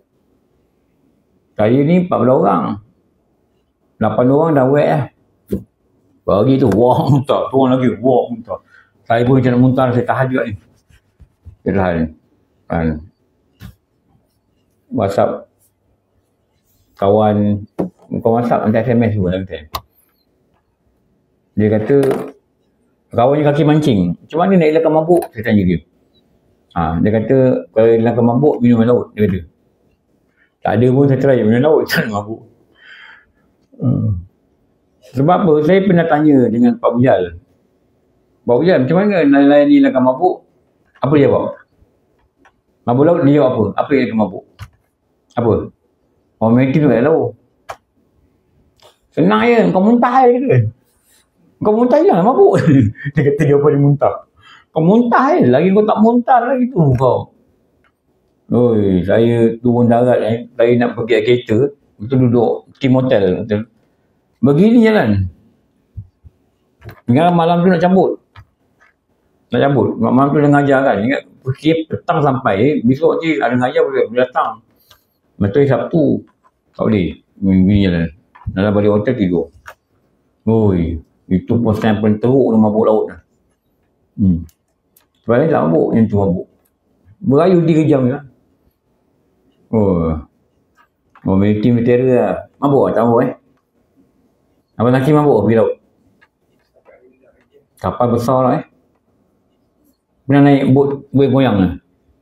Saya ni empat belas orang. lapan orang dah wet lah. Bagi tu, wah muntah. Turun lagi, wah muntah. Saya pun macam nak muntah, saya tahajud ni. Kirahan. Kan. WhatsApp. Kawan. Bukan WhatsApp, nanti S M S pun nanti. Dia kata, kawannya kaki mancing. Macam mana nak elakkan mabuk? Saya tanya dia. Ha, dia kata, kalau elakkan mabuk, minum air laut. Dia kata. Tak ada pun saya try minum laut. Tak mabuk. Hmm. Sebab apa? Saya pernah tanya dengan Pak Bujal. Pak Bujal, macam mana nelayan ni elakkan mabuk? Apa dia jawab? Mabuk laut, dia jawab apa? Apa yang elakkan mabuk? Apa? Orang mati tu air laut. Senang je, kau muntah je kata. Kau muntah je lah mabuk. Dia kata jawapan dia muntah. Kau muntah je, lagi kau tak muntah lagi tu kau. Oi, saya turun darat eh. Saya nak pergi kereta. Betul duduk team hotel. Betul. Begini jalan. Ingat malam tu nak cabut. Nak cabut. Malam tu dah ngajar kan. Ingat pergi petang sampai. Besok je ada ngajar boleh, boleh datang. Betul Sabtu. Tak boleh. Begini jalan. Dalam balik hotel tidur. Oi, itu pun saya paling teruk dengan mabuk laut dah. Hmm. Sebab ni tak mabuk, yang tu mabuk. Berayu tiga jam je lah. Oh. Oh, military military lah. Mabuk lah, tak mabuk eh. Abang Hakim mabuk pergi laut. Kapal besar lah eh. Pernah naik bot, bot goyang lah.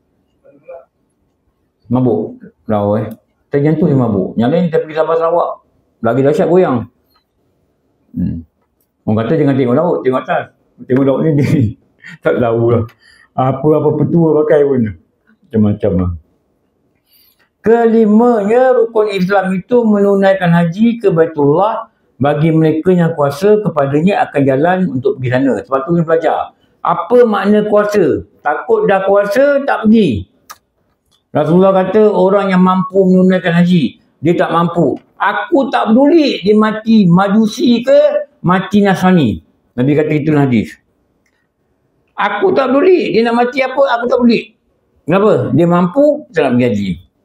Mabuk. Laut eh. Tapi yang tu dia mabuk. Yang lain dia pergi Sabah Sarawak. Lagi dahsyat goyang. Hmm. Orang kata jangan tengok laut, tengok atas. Tengok laut ni dia tak tahu lah. Apa-apa petua pakai pun. Macam-macam lah. Kelimanya, rukun Islam itu menunaikan haji ke Baitullah bagi mereka yang kuasa kepadanya akan jalan untuk pergi sana. Sebab tu kita belajar. Apa makna kuasa? Takut dah kuasa, tak pergi. Rasulullah kata orang yang mampu menunaikan haji, dia tak mampu. Aku tak peduli dia mati majusi ke mati Nasrani. Nabi kata itu hadis. Aku tak peduli dia nak mati apa, aku tak peduli. Kenapa? Dia mampu, saya nak pergi haji.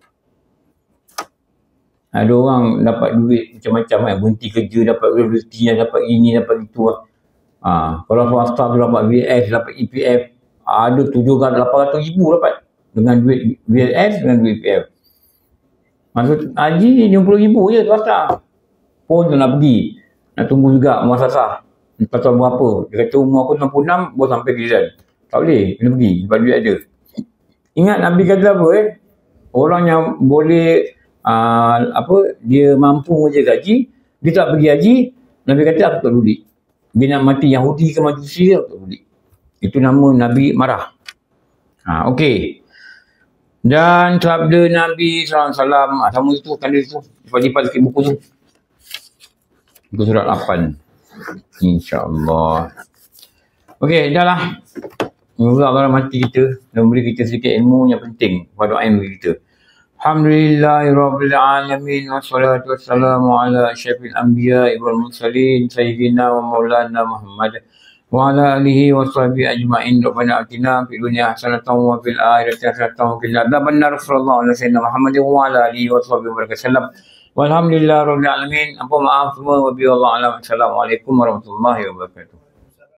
Ada orang dapat duit macam-macam kan. Berhenti kerja, dapat rezeki, dapat ini, dapat itu. Ha, kalau swasta tu dapat V S, dapat E P F. Ada tujuh ratus lapan ratus ribu dapat. Dengan duit V S, dengan duit E P F. Maksud haji lima puluh ribu je swasta. Pun tu nak pergi. Nak tunggu juga muasasah. Entah tahun berapa. Dia kata umur aku enam puluh enam, baru sampai Giliran. Tak boleh, kena pergi. Sebab duit ada. Ingat Nabi kata apa eh? Orang yang boleh uh, apa dia mampu menjaga haji, dia tak pergi haji, Nabi kata aku tak peduli. Dia nak mati Yahudi ke Majusi, aku tak peduli. Itu nama Nabi marah. Ha, okey. Dan sabda Nabi sallallahu alaihi wasallam, sama itu kan dia tu. Lipat-lipat sikit buku tu. Buku surat lapan. InsyaAllah. Okey, dah lah. Allah kalau mati kita dan beri kita sedikit ilmu yang penting pada doa bagi kita. Alhamdulillahirabbil alamin wassalatu wassalamu ala asyrafil anbiya'i wal mursalin sayyidina wa maulana Muhammad wa ala alihi washabihi ajma'in. Rabbana atina fid dunya hasanatan wa fil akhirati hasanatan wa qina adzabannar. Sallallahu alaihi wasallam Muhammad wa ala alihi washabihi wasallam. Walhamdulillahirabbil alamin. Apa maaf semua, wabillahi alam. Assalamualaikum warahmatullahi wabarakatuh.